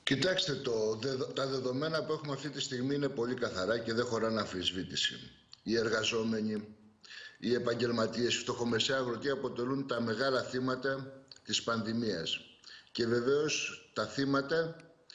Κοιτάξτε, τα δεδομένα που έχουμε αυτή τη στιγμή είναι πολύ καθαρά και δεν χωράνε αμφισβήτηση. Οι εργαζόμενοι, οι επαγγελματίες, οι φτωχομεσαία αγροτοί αποτελούν τα μεγάλα θύματα της πανδημίας. Και βεβαίως τα θύματα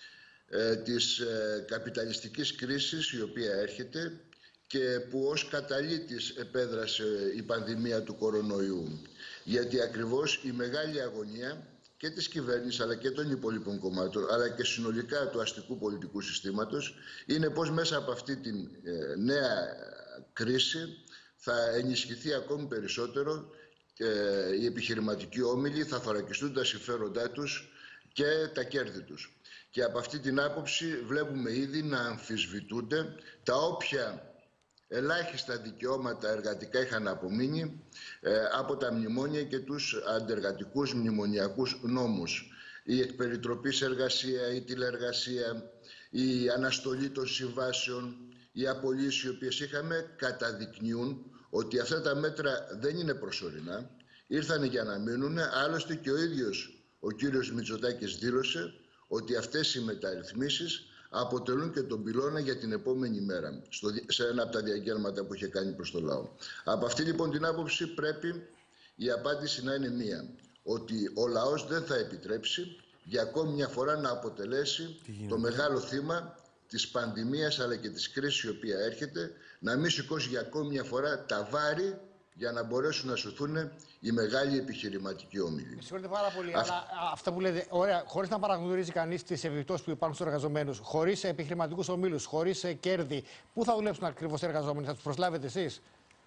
της καπιταλιστικής κρίσης η οποία έρχεται και που ως καταλύτης επέδρασε η πανδημία του κορονοϊού. Γιατί ακριβώς η μεγάλη αγωνία και της κυβέρνησης αλλά και των υπόλοιπων κομμάτων αλλά και συνολικά του αστικού πολιτικού συστήματος είναι πως μέσα από αυτή τη νέα κρίση θα ενισχυθεί ακόμη περισσότερο οι επιχειρηματικοί όμιλοι, θα θωρακιστούν τα συμφέροντά τους και τα κέρδη τους. Και από αυτή την άποψη βλέπουμε ήδη να αμφισβητούνται τα όποια ελάχιστα δικαιώματα εργατικά είχαν απομείνει από τα μνημόνια και τους αντεργατικούς μνημονιακούς νόμους. Η εκπεριτροπής εργασία, η τηλεεργασία, η αναστολή των συμβάσεων, οι απολύσεις οι οποίες είχαμε καταδεικνύουν ότι αυτά τα μέτρα δεν είναι προσωρινά, ήρθαν για να μείνουν. Άλλωστε και ο ίδιος ο κύριος Μητσοτάκης δήλωσε ότι αυτές οι μεταρρυθμίσεις αποτελούν και τον πυλώνα για την επόμενη μέρα, σε ένα από τα διαγγέλματα που είχε κάνει προς το λαό. Από αυτή λοιπόν την άποψη πρέπει η απάντηση να είναι μία, ότι ο λαός δεν θα επιτρέψει για ακόμη μια φορά να αποτελέσει το μεγάλο θύμα της πανδημίας αλλά και της κρίσης η οποία έρχεται, να μην σηκώσει για ακόμη μια φορά τα βάρη για να μπορέσουν να σωθούν οι μεγάλοι επιχειρηματικοί όμιλοι. Με συγχωρείτε πάρα πολύ, αλλά αυτά που λέτε, ωραία, χωρίς να παραγνωρίζει κανείς τις επιπτώσεις που υπάρχουν στους εργαζομένους, χωρίς επιχειρηματικούς ομίλους, χωρίς κέρδη, πού θα δουλέψουν ακριβώς οι εργαζόμενοι, θα τους προσλάβετε εσείς?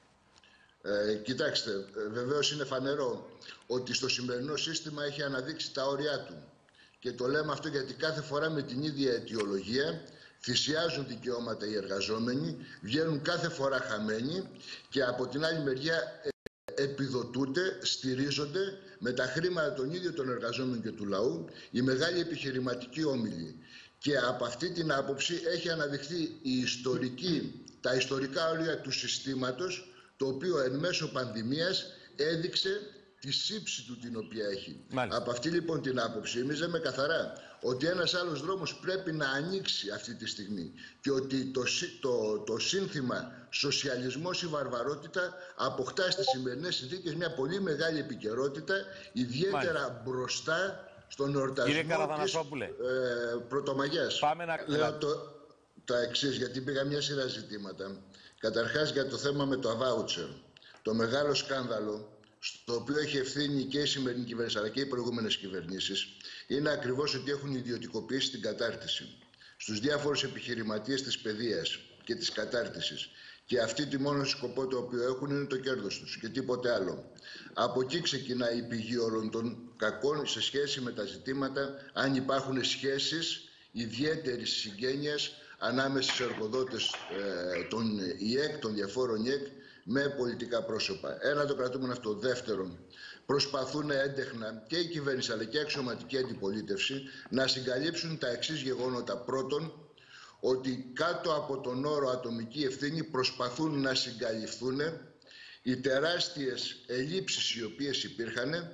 Κοιτάξτε, βεβαίως είναι φανερό ότι στο σημερινό σύστημα έχει αναδείξει τα όρια του. Και το λέμε αυτό γιατί κάθε φορά με την ίδια αιτιολογία θυσιάζουν δικαιώματα οι εργαζόμενοι, βγαίνουν κάθε φορά χαμένοι και από την άλλη μεριά επιδοτούνται, στηρίζονται με τα χρήματα των ίδιων των εργαζόμενων και του λαού οι μεγάλοι επιχειρηματικοί όμιλοι. Και από αυτή την άποψη έχει αναδειχθεί τα ιστορικά όρια του συστήματος, το οποίο εν μέσω πανδημίας έδειξε τη σύψη του την οποία έχει. Μάλιστα. Από αυτή λοιπόν την άποψη εμείς λέμε καθαρά ότι ένας άλλος δρόμος πρέπει να ανοίξει αυτή τη στιγμή και ότι το σύνθημα σοσιαλισμός ή βαρβαρότητα αποκτά στις σημερινές συνθήκες μια πολύ μεγάλη επικαιρότητα, ιδιαίτερα μπροστά στον εορτασμό της Πρωτομαγιάς. Λέω τα εξής, γιατί πήγα μια σειρά ζητήματα. Καταρχάς για το θέμα με το αβάουτσερ, το μεγάλο σκάνδαλο στο οποίο έχει ευθύνη και η σημερινή κυβέρνηση αλλά και οι προηγούμενες κυβερνήσεις, είναι ακριβώς ότι έχουν ιδιωτικοποιήσει την κατάρτιση στους διάφορους επιχειρηματίες της παιδείας και της κατάρτισης. Και αυτοί τη μόνο σκοπό το οποίο έχουν είναι το κέρδος τους και τίποτε άλλο. Από εκεί ξεκινάει η πηγή όλων των κακών σε σχέση με τα ζητήματα αν υπάρχουν σχέσεις ιδιαίτερης συγγένειας ανάμεσα στους εργοδότες των ΙΕΚ, των διαφόρων ΙΕΚ, με πολιτικά πρόσωπα. Ένα το κρατούμενο αυτό. Δεύτερον, προσπαθούν έντεχνα και η κυβέρνηση αλλά και η αξιωματική αντιπολίτευση να συγκαλύψουν τα εξής γεγονότα. Πρώτον, ότι κάτω από τον όρο ατομική ευθύνη προσπαθούν να συγκαλυφθούν οι τεράστιες ελλείψεις οι οποίες υπήρχαν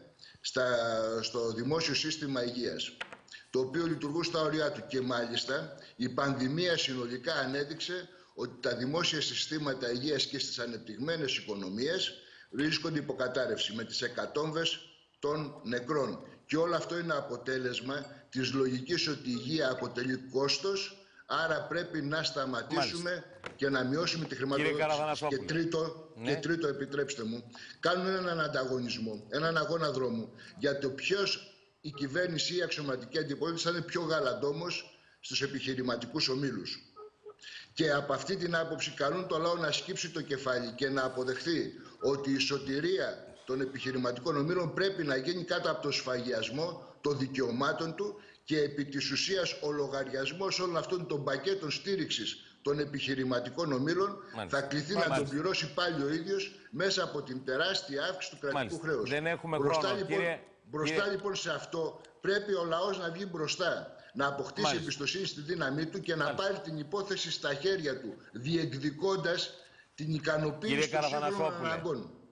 στο δημόσιο σύστημα υγείας, το οποίο λειτουργούν στα όρια του. Και μάλιστα η πανδημία συνολικά ανέδειξε ότι τα δημόσια συστήματα υγείας και στις ανεπτυγμένες οικονομίες βρίσκονται υποκατάρρευση με τις εκατόμβες των νεκρών. Και όλο αυτό είναι αποτέλεσμα της λογικής ότι η υγεία αποτελεί κόστος, άρα πρέπει να σταματήσουμε και να μειώσουμε τη χρηματοδότηση. Και τρίτο, επιτρέψτε μου, κάνουν έναν ανταγωνισμό, έναν αγώνα δρόμου για το ποιος η κυβέρνηση ή η αξιωματική αντιπολίτευση θα είναι πιο γαλαντόμος στους επιχειρηματικούς ομίλους. Και από αυτή την άποψη καλούν το λαό να σκύψει το κεφάλι και να αποδεχθεί ότι η σωτηρία των επιχειρηματικών ομίλων πρέπει να γίνει κάτω από το σφαγιασμό των δικαιωμάτων του και επί της ουσίας ο λογαριασμός όλων αυτών των πακέτων στήριξης των επιχειρηματικών ομίλων θα κληθεί να τον πληρώσει πάλι ο ίδιος μέσα από την τεράστια αύξηση του κρατικού χρέους. Δεν έχουμε Μπροστά λοιπόν σε αυτό πρέπει ο λαός να βγει μπροστά, να αποκτήσει εμπιστοσύνη στη δύναμή του και να πάρει την υπόθεση στα χέρια του, διεκδικώντας την ικανοποίηση των σύγχρονων αναγκών.